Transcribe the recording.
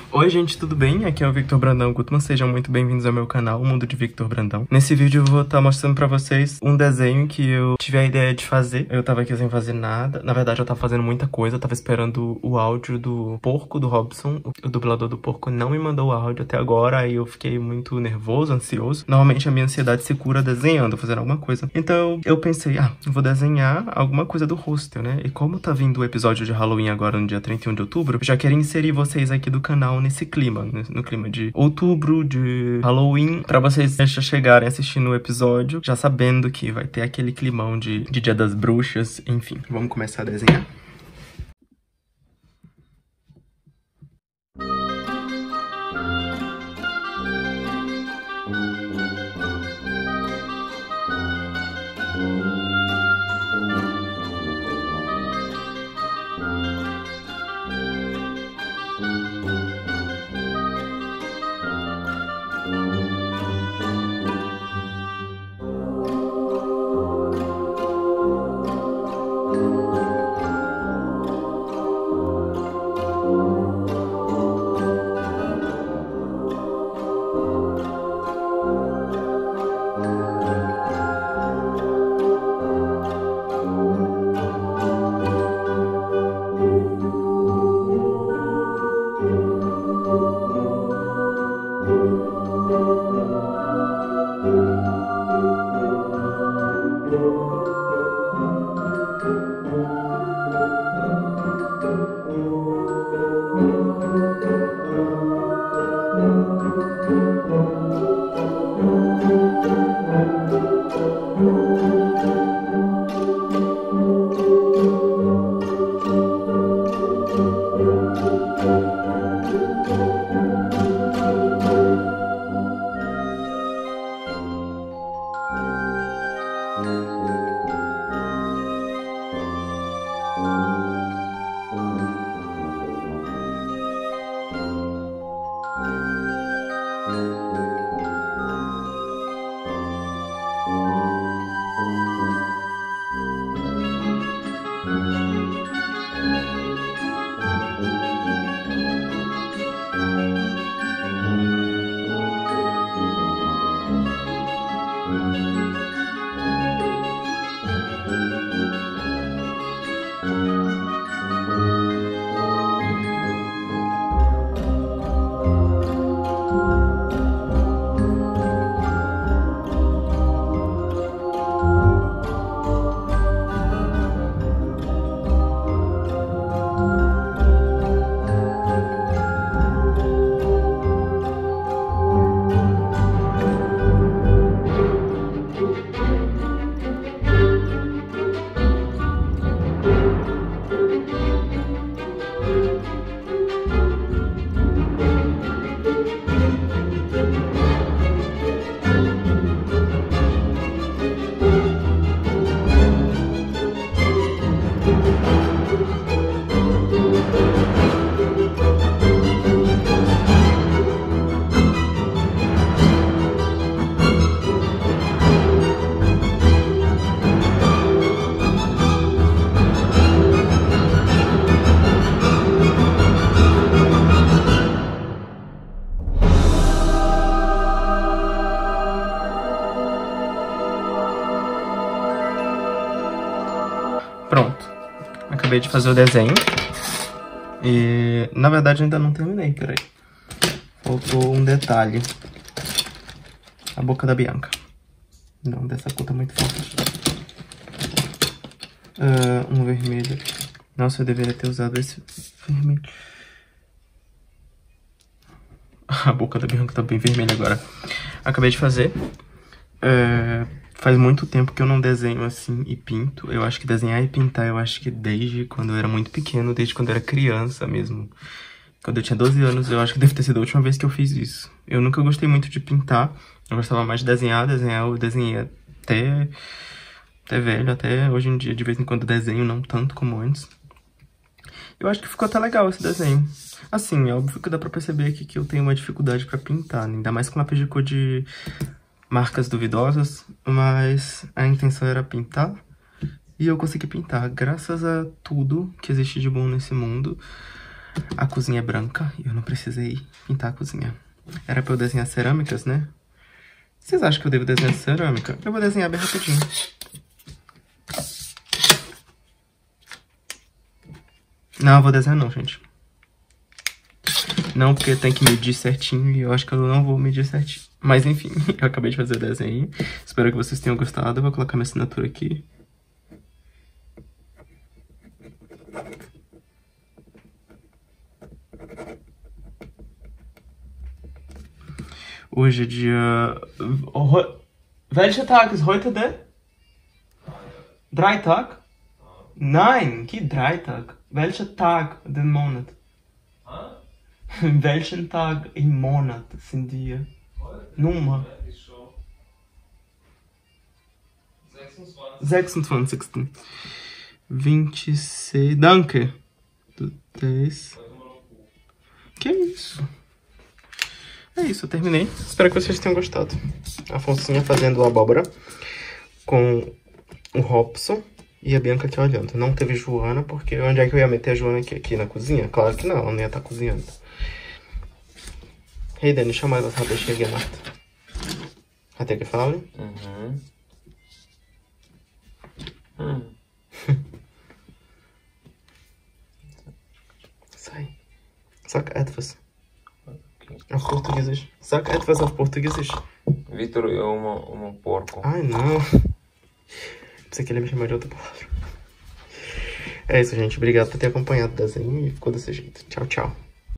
Oi gente, tudo bem? Aqui é o Victor Brandão Gutman, sejam muito bem-vindos ao meu canal, o Mundo de Victor Brandão. Nesse vídeo eu vou estar mostrando pra vocês um desenho que eu tive a ideia de fazer. Eu tava aqui sem fazer nada, na verdade eu tava fazendo muita coisa, eu tava esperando o áudio do porco, do Robson. O dublador do porco não me mandou o áudio até agora, aí eu fiquei muito nervoso, ansioso. Normalmente a minha ansiedade se cura desenhando, fazendo alguma coisa. Então eu pensei, eu vou desenhar alguma coisa do hostel, né? E como tá vindo o episódio de Halloween agora no dia 31 de outubro, eu já quero inserir vocês aqui do canal nesse clima, no clima de outubro, de Halloween, pra vocês já chegarem assistindo o episódio, já sabendo que vai ter aquele climão de Dia das Bruxas, enfim. Vamos começar a desenhar? Pronto, acabei de fazer o desenho e, na verdade, ainda não terminei, peraí. Faltou um detalhe. A boca da Bianca. Não, dessa cor tá muito forte. Um vermelho. Nossa, eu deveria ter usado esse vermelho. A boca da Bianca tá bem vermelha agora. Acabei de fazer. Faz muito tempo que eu não desenho assim e pinto. Eu acho que desenhar e pintar, eu acho que desde quando eu era muito pequeno, desde quando eu era criança mesmo. Quando eu tinha 12 anos, eu acho que deve ter sido a última vez que eu fiz isso. Eu nunca gostei muito de pintar. Eu gostava mais de desenhar, eu desenhei até velho, até hoje em dia, de vez em quando desenho, não tanto como antes. Eu acho que ficou até legal esse desenho. Assim, é óbvio que dá pra perceber aqui que eu tenho uma dificuldade pra pintar, né? Ainda mais com lápis de cor de marcas duvidosas, mas a intenção era pintar. E eu consegui pintar, graças a tudo que existe de bom nesse mundo. A cozinha é branca e eu não precisei pintar a cozinha. Era pra eu desenhar cerâmicas, né? Vocês acham que eu devo desenhar cerâmica? Eu vou desenhar bem rapidinho. Não, eu vou desenhar não, gente. Não, porque tem que medir certinho e eu acho que eu não vou medir certinho. Mas enfim, eu acabei de fazer o desenho. Espero que vocês tenham gostado. Eu vou colocar minha assinatura aqui. Hoje é dia... Welcher Tag ist heute der? Dreitag? Nein, que Dreitag? Welcher Tag den Monat? Welchen Tag im Monat sind wir? Nummer? 26. 26. Danke. 10. Que isso? É isso, eu terminei. Espero que vocês tenham gostado. A Afonsinha fazendo a abóbora com o Robson e a Bianca aqui olhando. Não teve Joana, porque onde é que eu ia meter a Joana aqui na cozinha? Claro que não, ela não ia estar cozinhando. Hey Dani, schau mal, was habe ich hier gemacht. Hat dir gefallen? Sai. Sag etwas. Auf Português. Sag etwas auf Português. Vitor é uma porco. Ai, não. Pensei que ele ia me chamar de outra palavra. É isso, gente. Obrigado por ter acompanhado o desenho e ficou desse jeito. Tchau, tchau.